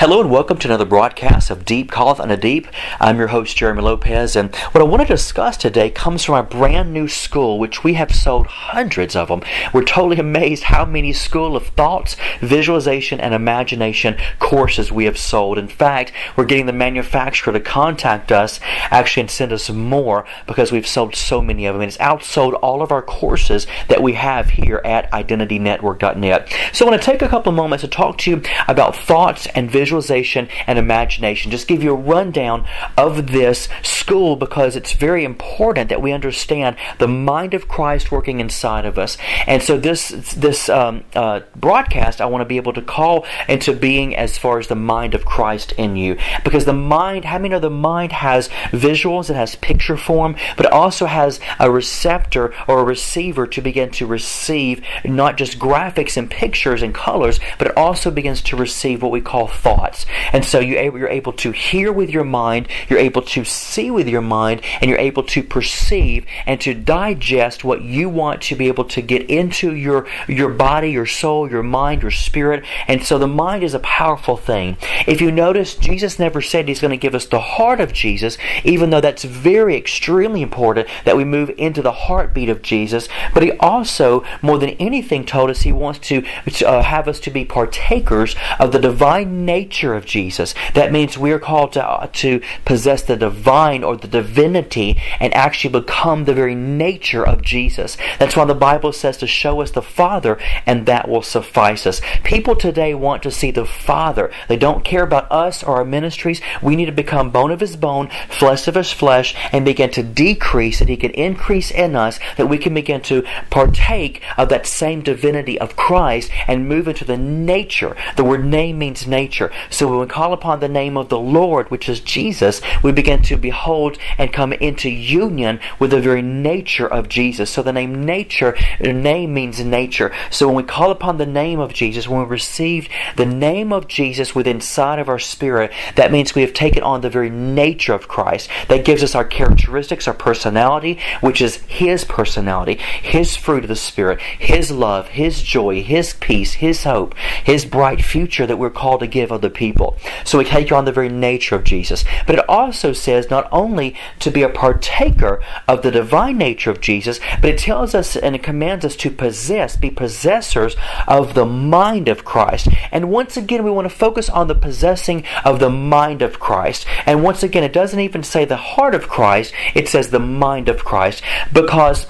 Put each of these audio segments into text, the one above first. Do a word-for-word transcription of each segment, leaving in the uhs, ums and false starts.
Hello and welcome to another broadcast of Deep Calleth Unto Deep. I'm your host, Jeremy Lopez, and what I want to discuss today comes from our brand new school, which we have sold hundreds of them. We're totally amazed how many School of Thoughts, Visualization, and Imagination courses we have sold. In fact, we're getting the manufacturer to contact us actually and send us more because we've sold so many of them. And it's outsold all of our courses that we have here at identity network dot net. So I want to take a couple of moments to talk to you about thoughts and visualization and imagination. Just give you a rundown of this school because it's very important that we understand the mind of Christ working inside of us. And so this this um, uh, broadcast I want to be able to call into being as far as the mind of Christ in you. Because the mind, how many know the mind has visuals, it has picture form, but it also has a receptor or a receiver to begin to receive not just graphics and pictures and colors, but it also begins to receive what we call thoughts. And so you, you're able to hear with your mind, you're able to see with your mind, and you're able to perceive and to digest what you want to be able to get into your, your body, your soul, your mind, your spirit. And so the mind is a powerful thing. If you notice, Jesus never said He's going to give us the heart of Jesus, even though that's very extremely important that we move into the heartbeat of Jesus. But He also, more than anything, told us He wants to uh, have us to be partakers of the divine nature of Jesus. That means we are called to, uh, to possess the divine or the divinity and actually become the very nature of Jesus. That's why the Bible says to show us the Father, and that will suffice us. People today want to see the Father. They don't care about us or our ministries. We need to become bone of His bone, flesh of His flesh, and begin to decrease that He can increase in us, that we can begin to partake of that same divinity of Christ and move into the nature. The word name means nature. So when we call upon the name of the Lord, which is Jesus, we begin to behold and come into union with the very nature of Jesus. So the name nature, the name means nature. So when we call upon the name of Jesus, when we receive the name of Jesus within inside of our spirit, that means we have taken on the very nature of Christ. That gives us our characteristics, our personality, which is His personality, His fruit of the Spirit, His love, His joy, His peace, His hope, His bright future that we're called to give other people. So we take on the very nature of Jesus. But it also says not only to be a partaker of the divine nature of Jesus, but it tells us and it commands us to possess, be possessors of the mind of Christ. And once again, we want to focus on the possessing of the mind of Christ. And once again, it doesn't even say the heart of Christ, it says the mind of Christ. Because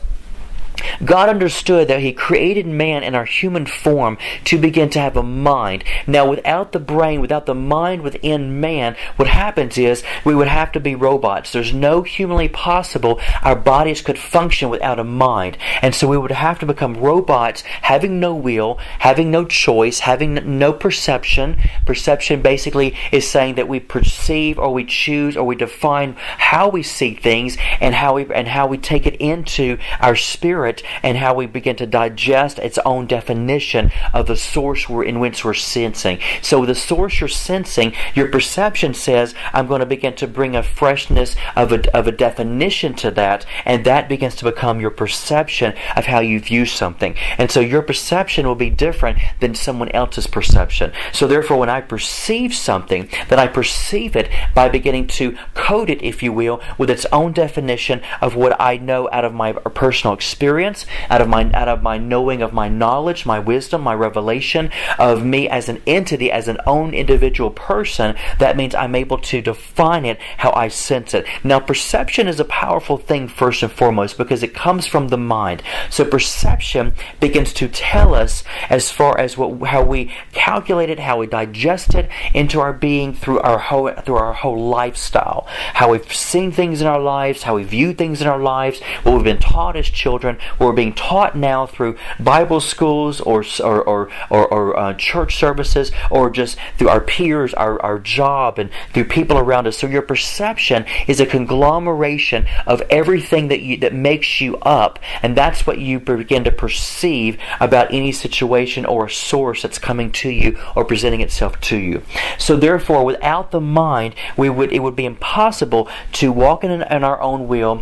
God understood that He created man in our human form to begin to have a mind. Now, without the brain, without the mind within man, what happens is we would have to be robots. There's no humanly possible our bodies could function without a mind. And so we would have to become robots, having no will, having no choice, having no perception. Perception basically is saying that we perceive or we choose or we define how we see things and how we and how we take it into our spirit, and how we begin to digest its own definition of the source we're in which we're sensing. So the source you're sensing, your perception says, I'm going to begin to bring a freshness of a, of a definition to that, and that begins to become your perception of how you view something. And so your perception will be different than someone else's perception. So therefore, when I perceive something, then I perceive it by beginning to code it, if you will, with its own definition of what I know out of my personal experience, out of my out of my knowing of my knowledge, my wisdom, my revelation of me as an entity, as an own individual person. That means I'm able to define it how I sense it. Now, perception is a powerful thing first and foremost because it comes from the mind. So perception begins to tell us as far as what how we calculate it, how we digest it into our being through our whole through our whole lifestyle, how we've seen things in our lives, how we view things in our lives, what we've been taught as children, what we're being taught now through Bible schools or or or, or, or uh, church services, or just through our peers, our, our job, and through people around us. So your perception is a conglomeration of everything that you that makes you up, and that's what you begin to perceive about any situation or a source that's coming to you or presenting itself to you. So therefore, without the mind, we would it would be impossible to walk in, in our own will, to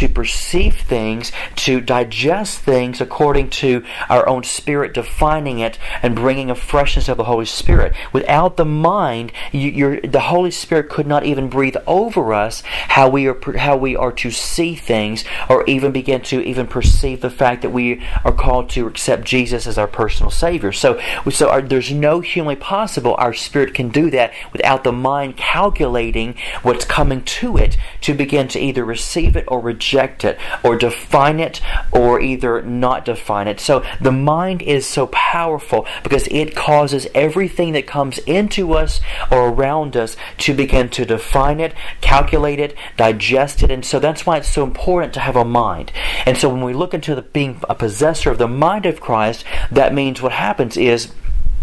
to perceive things, to digest things according to our own spirit, defining it and bringing a freshness of the Holy Spirit. Without the mind, you, you're, the Holy Spirit could not even breathe over us how we are how we are to see things, or even begin to even perceive the fact that we are called to accept Jesus as our personal Savior. So, so our, there's no humanly possible our spirit can do that without the mind calculating what's coming to it to begin to either receive it or reject it, or define it or either not define it. So the mind is so powerful because it causes everything that comes into us or around us to begin to define it, calculate it, digest it. And so that's why it's so important to have a mind. And so when we look into the being a possessor of the mind of Christ, that means what happens is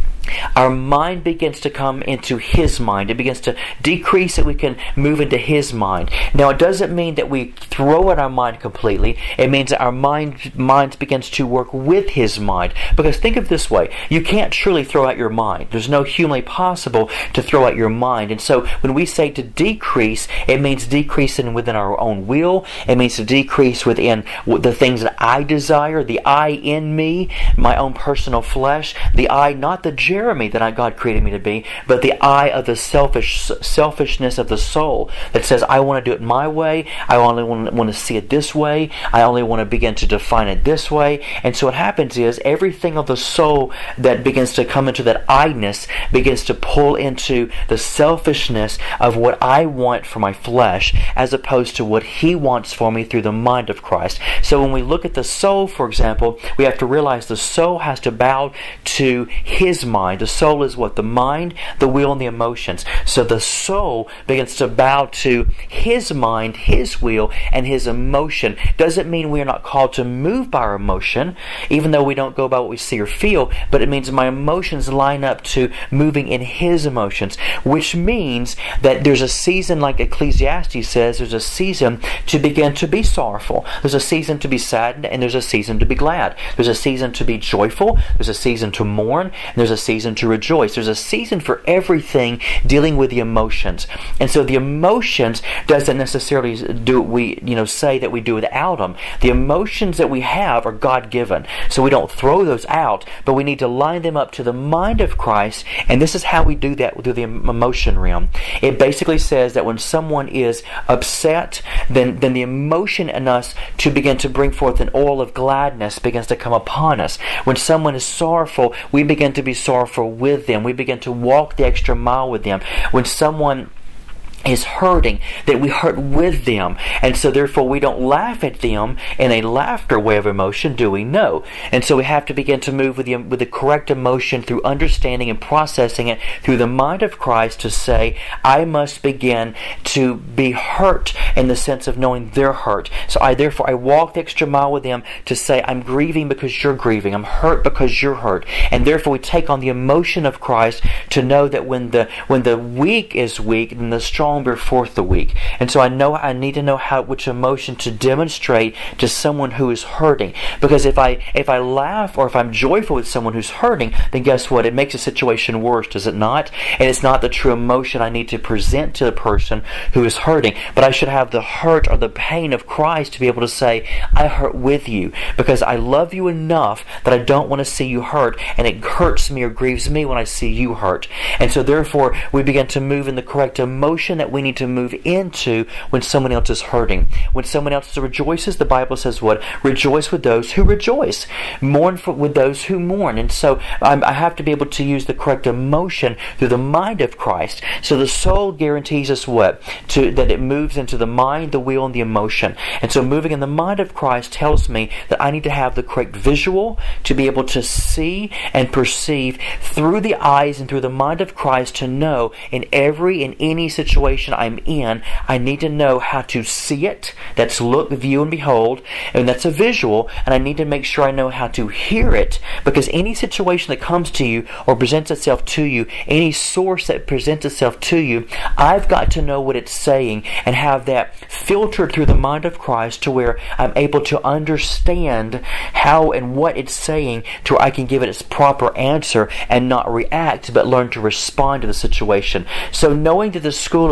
our mind begins to come into His mind. It begins to decrease so we can move into His mind. Now, it doesn't mean that we throw out our mind completely. It means that our mind minds begins to work with His mind. Because think of it this way. You can't truly throw out your mind. There's no humanly possible to throw out your mind. And so when we say to decrease, it means decreasing within our own will. It means to decrease within the things that I desire, the I in me, my own personal flesh, the I, not the Jeremy that I, God created me to be, but the I of the selfish selfishness of the soul that says, I want to do it my way, I only want, want to see it this way, I only want to begin to define it this way. And so what happens is everything of the soul that begins to come into that I-ness begins to pull into the selfishness of what I want for my flesh, as opposed to what He wants for me through the mind of Christ. So when we look at the soul, for example, we have to realize the soul has to bow to His mind. The soul is what? The mind, the will, and the emotions. So the soul begins to bow to His mind, His will, and His emotion. Doesn't mean we are not called to move by our emotion, even though we don't go by what we see or feel, but it means my emotions line up to moving in His emotions, which means that there's a season, like Ecclesiastes says, there's a season to begin to be sorrowful. There's a season to be saddened, and there's a season to be glad. There's a season to be joyful, there's a season to mourn, and there's a season to rejoice. There's a season for everything dealing with the emotions. And so the emotions doesn't necessarily do we you know say that we do without them. The emotions that we have are God-given. So we don't throw those out, but we need to line them up to the mind of Christ, and this is how we do that through the emotion realm. It basically says that when someone is upset, then, then the emotion in us to begin to bring forth an oil of gladness begins to come upon us. When someone is sorrowful, we begin to be sorrowful with them. We begin to walk the extra mile with them. When someone is hurting, that we hurt with them, and so therefore we don't laugh at them in a laughter way of emotion, do we? No. And so we have to begin to move with the, with the correct emotion through understanding and processing it through the mind of Christ, to say, I must begin to be hurt in the sense of knowing they're hurt. So I therefore I walk the extra mile with them to say, I'm grieving because you're grieving, I'm hurt because you're hurt. And therefore we take on the emotion of Christ to know that when the when the weak is weak, then the strong bear forth the weak. And so I know I need to know how which emotion to demonstrate to someone who is hurting. Because if I if I laugh or if I'm joyful with someone who's hurting, then guess what? It makes the situation worse, does it not? And it's not the true emotion I need to present to the person who is hurting. But I should have the hurt or the pain of Christ to be able to say, I hurt with you because I love you enough that I don't want to see you hurt, and it hurts me or grieves me when I see you hurt. And so therefore we begin to move in the correct emotion that we need to move into when someone else is hurting. When someone else rejoices, the Bible says what? Rejoice with those who rejoice. Mourn for, with those who mourn. And so I'm, I have to be able to use the correct emotion through the mind of Christ. So the soul guarantees us what? To, that it moves into the mind, the will, and the emotion. And so moving in the mind of Christ tells me that I need to have the correct visual to be able to see and perceive through the eyes and through the mind of Christ, to know in every and any situation I'm in, I need to know how to see it. That's look, view, and behold. And that's a visual. And I need to make sure I know how to hear it. Because any situation that comes to you or presents itself to you, any source that presents itself to you, I've got to know what it's saying and have that filtered through the mind of Christ to where I'm able to understand how and what it's saying, to where I can give it its proper answer and not react, but learn to respond to the situation. So knowing that the school of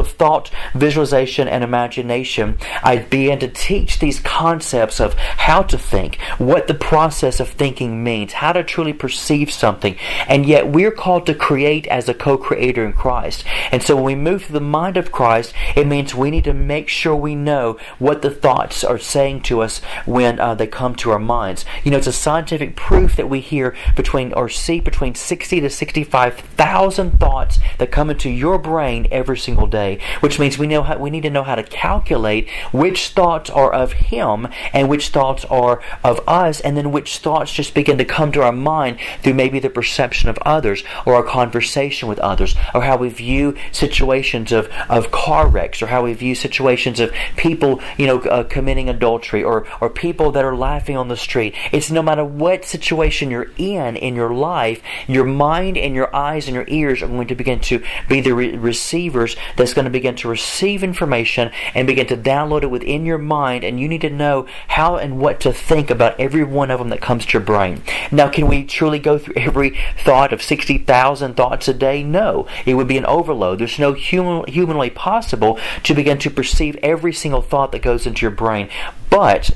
of thought, visualization, and imagination, I began to teach these concepts of how to think, what the process of thinking means, how to truly perceive something. And yet we're called to create as a co-creator in Christ. And so when we move to the mind of Christ, it means we need to make sure we know what the thoughts are saying to us when uh, they come to our minds. You know, it's a scientific proof that we hear between or see between sixty to sixty-five thousand thoughts that come into your brain every single day, which means we know how, we need to know how to calculate which thoughts are of Him and which thoughts are of us, and then which thoughts just begin to come to our mind through maybe the perception of others or our conversation with others, or how we view situations of, of car wrecks, or how we view situations of people, you know, uh, committing adultery, or, or people that are laughing on the street. It's no matter what situation you're in in your life, your mind and your eyes and your ears are going to begin to be the re- receivers that's going to begin to receive information and begin to download it within your mind, and you need to know how and what to think about every one of them that comes to your brain. Now, can we truly go through every thought of sixty thousand thoughts a day? No. It would be an overload. There's no human, humanly possible to begin to perceive every single thought that goes into your brain. But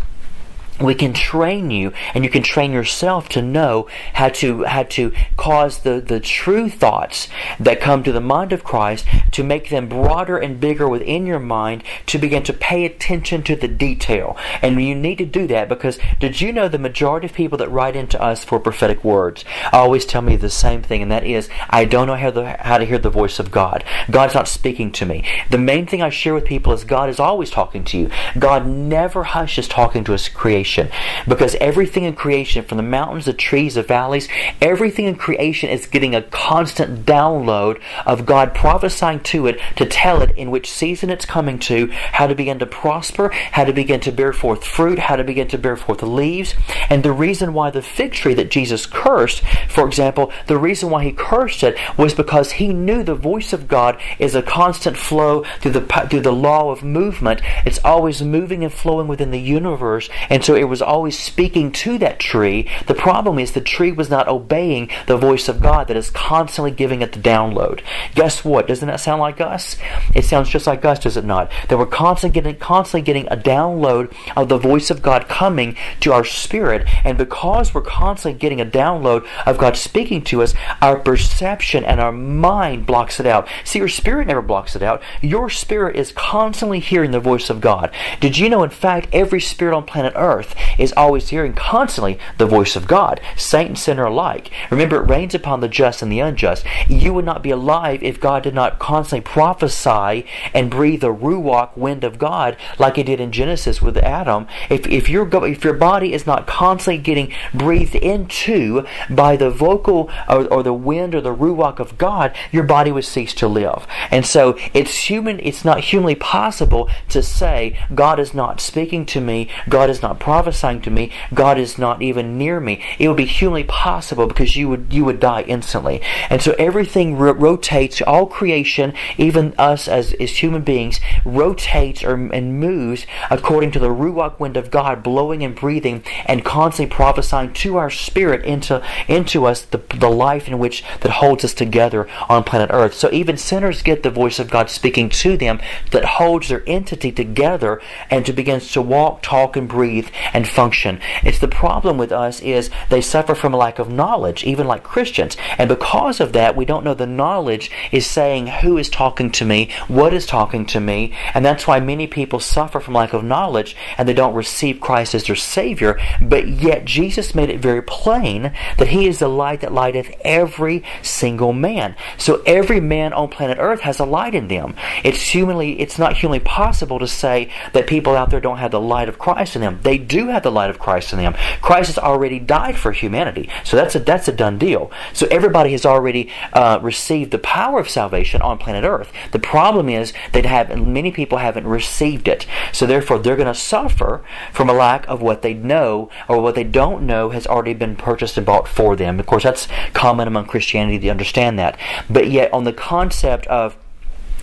we can train you, and you can train yourself to know how to how to cause the, the true thoughts that come to the mind of Christ, to make them broader and bigger within your mind, to begin to pay attention to the detail. And you need to do that because did you know the majority of people that write into us for prophetic words always tell me the same thing, and that is, I don't know how, the, how to hear the voice of God. God's not speaking to me. The main thing I share with people is God is always talking to you. God never hushes talking to His creation. Because everything in creation, from the mountains, the trees, the valleys, everything in creation is getting a constant download of God prophesying to it to tell it in which season it's coming to, how to begin to prosper, how to begin to bear forth fruit, how to begin to bear forth leaves. And the reason why the fig tree that Jesus cursed, for example, the reason why He cursed it was because He knew the voice of God is a constant flow through the through the law of movement. It's always moving and flowing within the universe, and so it was always speaking to that tree. The problem is the tree was not obeying the voice of God that is constantly giving it the download. Guess what? Doesn't that sound like us? It sounds just like us, does it not? That we're constantly getting, constantly getting a download of the voice of God coming to our spirit, and because we're constantly getting a download of God speaking to us, our perception and our mind blocks it out. See, your spirit never blocks it out. Your spirit is constantly hearing the voice of God. Did you know, in fact, every spirit on planet Earth is always hearing constantly the voice of God, saint and sinner alike. Remember, it rains upon the just and the unjust. You would not be alive if God did not constantly prophesy and breathe the ruach wind of God like He did in Genesis with Adam. If, if, your, if your body is not constantly getting breathed into by the vocal or, or the wind or the ruach of God, your body would cease to live. And so it's human. It's not humanly possible to say, God is not speaking to me, God is not prophesying to me, God is not even near me. It would be humanly possible because you would you would die instantly. And so everything ro- rotates, all creation, even us as, as human beings, rotates or, and moves according to the ruach wind of God blowing and breathing and constantly prophesying to our spirit into, into us the, the life in which that holds us together on planet Earth. So even sinners get the voice of God speaking to them that holds their entity together and to begins to walk, talk, and breathe and function. It's the problem with us is they suffer from a lack of knowledge, even like Christians. And because of that, we don't know the knowledge is saying who is talking to me, what is talking to me, and that's why many people suffer from lack of knowledge and they don't receive Christ as their Savior. But yet Jesus made it very plain that He is the light that lighteth every single man. So every man on planet Earth has a light in them. It's humanly, it's not humanly possible to say that people out there don't have the light of Christ in them. They do have the light of Christ in them. Christ has already died for humanity. So that's a that's a done deal. So everybody has already uh, received the power of salvation on planet Earth. The problem is that have many people haven't received it. So therefore they're going to suffer from a lack of what they know, or what they don't know has already been purchased and bought for them. Of course, that's common among Christianity to understand that. But yet on the concept of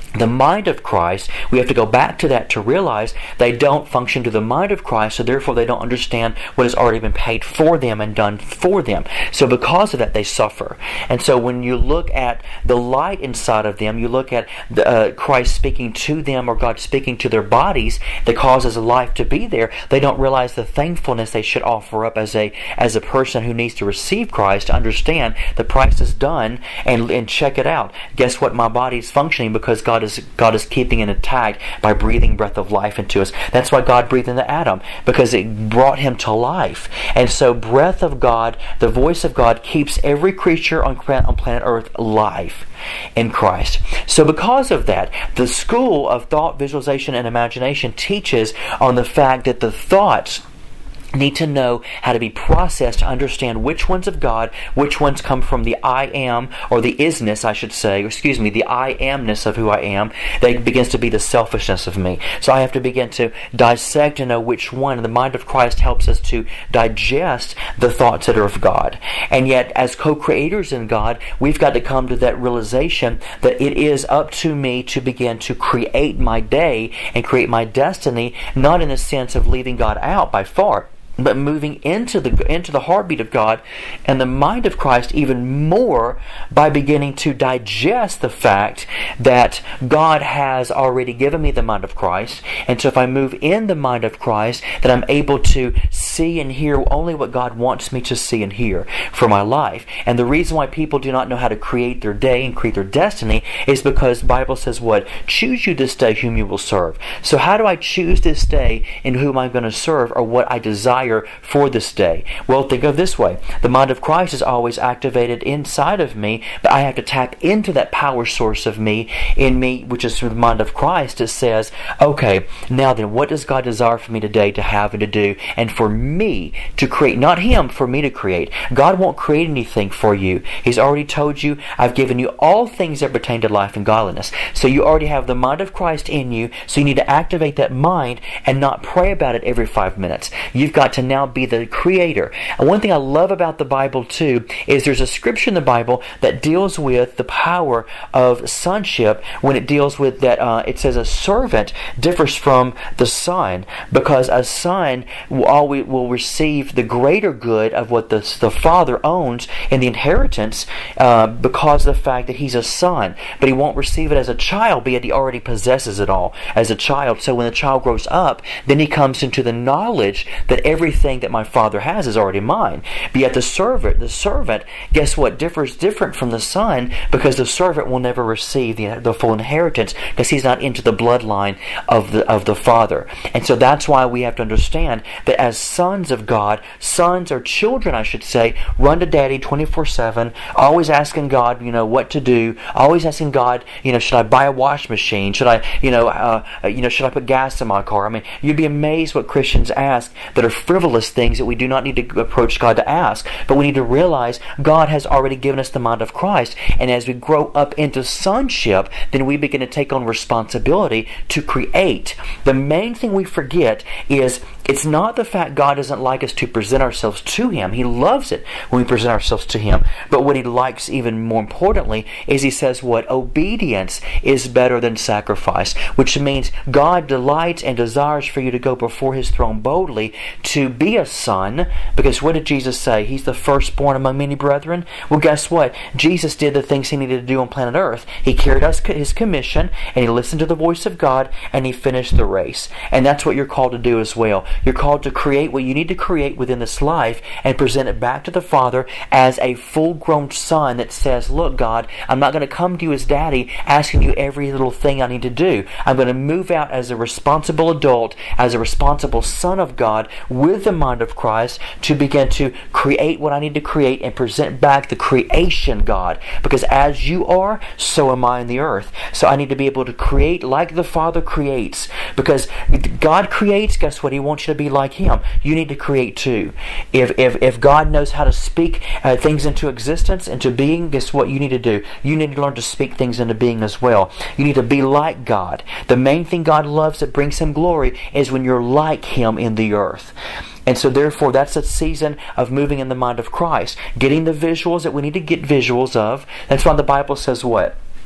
the mind of Christ, we have to go back to that to realize they don't function to the mind of Christ, so therefore they don't understand what has already been paid for them and done for them. So because of that, they suffer. And so when you look at the light inside of them, you look at the, uh, Christ speaking to them, or God speaking to their bodies that causes life to be there, they don't realize the thankfulness they should offer up as a as a person who needs to receive Christ, to understand the price is done, and, and check it out. Guess what? My body is functioning because God is God is keeping it intact by breathing breath of life into us. That's why God breathed into Adam, because it brought him to life. And so breath of God, the voice of God, keeps every creature on, on planet Earth alive in Christ. So because of that, the school of thought, visualization, and imagination teaches on the fact that the thoughts need to know how to be processed to understand which ones of God, which ones come from the I am, or the isness, I should say, or excuse me, the I amness of who I am, that begins to be the selfishness of me. So I have to begin to dissect and know which one. And the mind of Christ helps us to digest the thoughts that are of God. And yet, as co-creators in God, we've got to come to that realization that it is up to me to begin to create my day and create my destiny, not in the sense of leaving God out by far, but moving into the into the heartbeat of God and the mind of Christ even more by beginning to digest the fact that God has already given me the mind of Christ. And so if I move in the mind of Christ, then I'm able to see and hear only what God wants me to see and hear for my life. And the reason why people do not know how to create their day and create their destiny is because the Bible says what? Choose you this day whom you will serve. So how do I choose this day in whom I'm going to serve, or what I desire for this day? Well, think of this way. The mind of Christ is always activated inside of me, but I have to tap into that power source of me, in me, which is the mind of Christ, that says, okay, now then, what does God desire for me today to have and to do, and for me to create? Not Him, for me to create. God won't create anything for you. He's already told you, I've given you all things that pertain to life and godliness. So you already have the mind of Christ in you, so you need to activate that mind and not pray about it every five minutes. You've got to now be the creator. And one thing I love about the Bible too is there's a scripture in the Bible that deals with the power of sonship, when it deals with that uh, it says a servant differs from the son, because a son will always will receive the greater good of what the, the father owns in the inheritance uh, because of the fact that he's a son, but he won't receive it as a child, but yet he already possesses it all as a child. So when the child grows up, then he comes into the knowledge that every Everything that my Father has is already mine. But yet the servant, the servant, guess what? Differs different from the son, because the servant will never receive the, the full inheritance, because he's not into the bloodline of the of the Father. And so that's why we have to understand that as sons of God, sons or children, I should say, run to Daddy twenty-four seven, always asking God, you know, what to do, always asking God, you know, should I buy a wash machine? Should I, you know, uh, you know, should I put gas in my car? I mean, you'd be amazed what Christians ask that are frivolous things that we do not need to approach God to ask, but we need to realize God has already given us the mind of Christ, and as we grow up into sonship, then we begin to take on responsibility to create. The main thing we forget is it's not the fact God doesn't like us to present ourselves to Him. He loves it when we present ourselves to Him. But what He likes even more importantly is He says what? Obedience is better than sacrifice, which means God delights and desires for you to go before His throne boldly to be a son, because what did Jesus say? He's the firstborn among many brethren. Well, guess what? Jesus did the things He needed to do on planet Earth. He carried us His commission, and He listened to the voice of God, and He finished the race. And that's what you're called to do as well. You're called to create what you need to create within this life and present it back to the Father as a full-grown son that says, look, God, I'm not going to come to you as Daddy asking you every little thing I need to do. I'm going to move out as a responsible adult, as a responsible son of God with the mind of Christ to begin to create what I need to create and present back the creation God. Because as you are, so am I in the earth. So I need to be able to create like the Father creates. Because God creates, guess what? He wants you to be like Him. You need to create too. If if, if God knows how to speak uh, things into existence, into being, guess what you need to do? You need to learn to speak things into being as well. You need to be like God. The main thing God loves that brings Him glory is when you're like Him in the earth. And so therefore that's a season of moving in the mind of Christ. Getting the visuals that we need to get visuals of. That's why the Bible says what?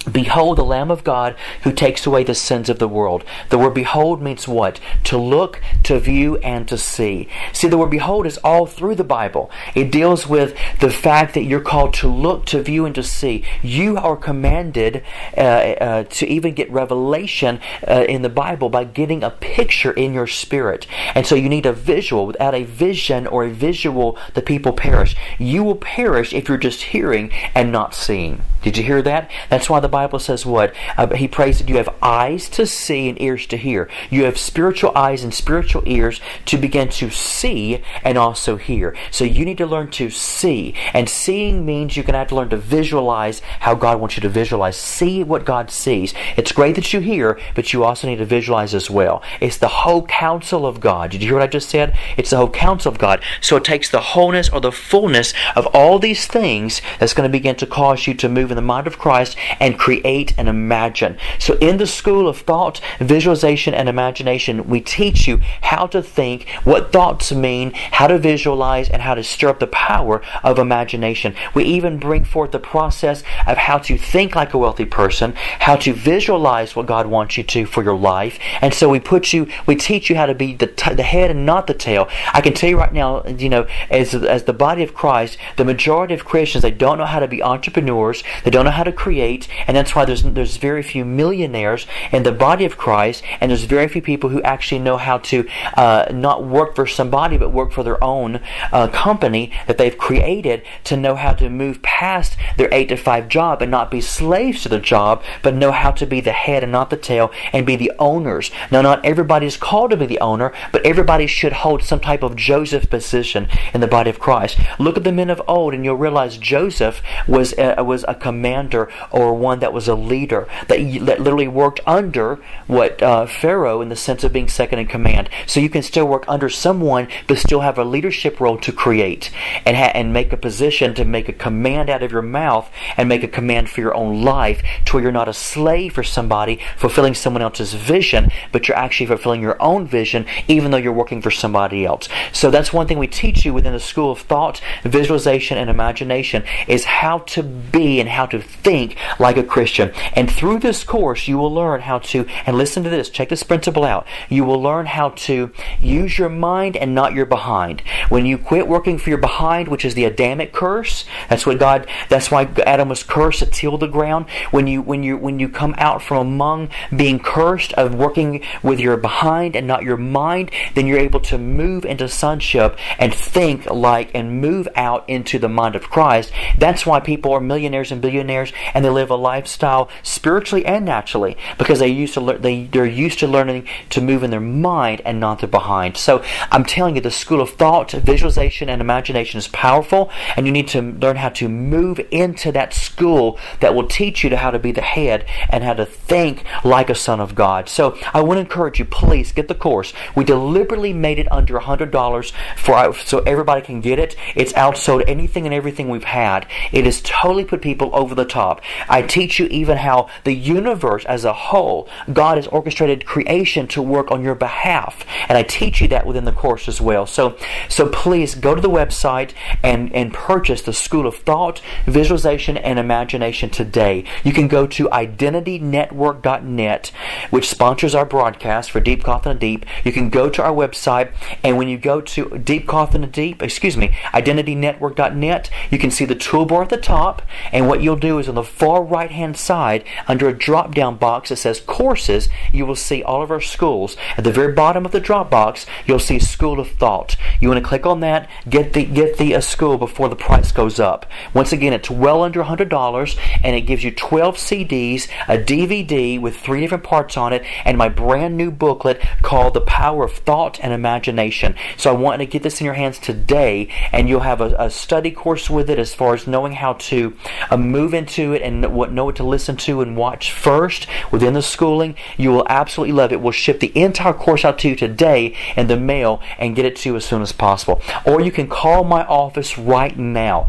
Behold the Lamb of God who takes away the sins of the world. The word behold means what? To look, to view, and to see. See, the word behold is all through the Bible. It deals with the fact that you're called to look, to view, and to see. You are commanded uh, uh, to even get revelation uh, in the Bible by getting a picture in your spirit. And so you need a visual. Without a vision or a visual, the people perish. You will perish if you're just hearing and not seeing. Did you hear that? That's why the Bible says what? Uh, he prays that you have eyes to see and ears to hear. You have spiritual eyes and spiritual ears to begin to see and also hear. So you need to learn to see. And seeing means you're going to have to learn to visualize how God wants you to visualize. See what God sees. It's great that you hear, but you also need to visualize as well. It's the whole counsel of God. Did you hear what I just said? It's the whole counsel of God. So it takes the wholeness or the fullness of all these things that's going to begin to cause you to move in the mind of Christ and create and imagine. So in the school of thought, visualization, and imagination, we teach you how to think, what thoughts mean, how to visualize, and how to stir up the power of imagination. We even bring forth the process of how to think like a wealthy person, how to visualize what God wants you to for your life. And so we put you, we teach you how to be the, t- the head and not the tail. I can tell you right now, you know, as, as the body of Christ, the majority of Christians, they don't know how to be entrepreneurs. They don't know how to create, and that's why there's there's very few millionaires in the body of Christ, and there's very few people who actually know how to uh, not work for somebody, but work for their own uh, company that they've created, to know how to move past their eight to five job and not be slaves to the job, but know how to be the head and not the tail, and be the owners. Now, not everybody is called to be the owner, but everybody should hold some type of Joseph position in the body of Christ. Look at the men of old, and you'll realize Joseph was uh, was a commander, or one that was a leader that, that literally worked under what uh, Pharaoh, in the sense of being second in command. So you can still work under someone but still have a leadership role to create and ha- and make a position to make a command out of your mouth and make a command for your own life, to where you're not a slave for somebody fulfilling someone else's vision, but you're actually fulfilling your own vision even though you're working for somebody else. So that's one thing we teach you within the school of thought, visualization, and imagination, is how to be and how to think like a Christian. And through this course, you will learn how to, and listen to this, check this principle out, you will learn how to use your mind and not your behind. When you quit working for your behind, which is the Adamic curse, that's what God, that's why Adam was cursed to till the ground. When you when you when you come out from among being cursed of working with your behind and not your mind, then you're able to move into sonship and think like and move out into the mind of Christ. That's why people are millionaires and billionaires, and they live a lifestyle spiritually and naturally, because they used to learn, they they're used to learning to move in their mind and not their behind. So I'm telling you, the school of thought, visualization, and imagination is powerful, and you need to learn how to move into that school that will teach you to how to be the head and how to think like a son of God. So I want to encourage you, please get the course. We deliberately made it under one hundred dollars for so everybody can get it. It's outsold anything and everything we've had. It has totally put people over the top. I teach you even how the universe as a whole, God has orchestrated creation to work on your behalf, and I teach you that within the course as well. So, so please go to the website and, and purchase the School of Thought, Visualization, and Imagination today. You can go to identity network dot net, which sponsors our broadcast for Deep Cough and a Deep. You can go to our website, and when you go to Deep Cough and a Deep, excuse me, identity network dot net, you can see the toolbar at the top, and what you'll do is on the far right hand side, under a drop down box that says courses, you will see all of our schools. At the very bottom of the drop box, you'll see School of Thought. You want to click on that, get the get the uh, school before the price goes up. Once again, it's well under one hundred dollars, and it gives you twelve C Ds, a D V D with three different parts on it, and my brand new booklet called The Power of Thought and Imagination. So I want to get this in your hands today, and you'll have a, a study course with it as far as knowing how to uh, move into it and what know what to listen to and watch first within the schooling. You will absolutely love it. We'll ship the entire course out to you today in the mail and get it to you as soon as possible. Or you can call my office right now,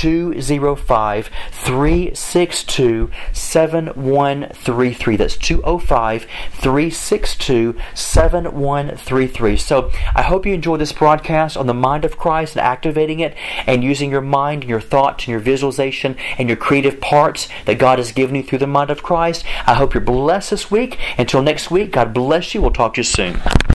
two oh five, three six two, seven one three three. That's two oh five, three six two, seven one three three. So I hope you enjoy this broadcast on the mind of Christ and activating it and using your mind and your thoughts and your visualization and your creative parts that God has given you through the mind of Christ. I hope you're blessed this week. Until next week, God bless you. We'll talk to you soon.